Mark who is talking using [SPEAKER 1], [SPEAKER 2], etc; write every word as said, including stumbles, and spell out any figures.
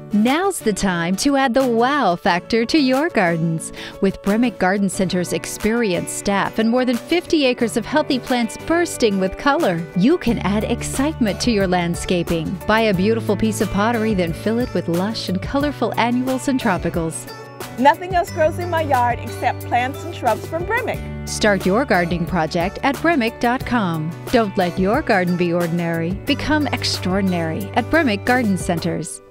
[SPEAKER 1] Now's the time to add the wow factor to your gardens. With Bremec Garden Center's experienced staff and more than fifty acres of healthy plants bursting with color, you can add excitement to your landscaping. Buy a beautiful piece of pottery, then fill it with lush and colorful annuals and tropicals.
[SPEAKER 2] Nothing else grows in my yard except plants and shrubs from Bremec.
[SPEAKER 1] Start your gardening project at Bremec dot com. Don't let your garden be ordinary. Become extraordinary at Bremec Garden Centers.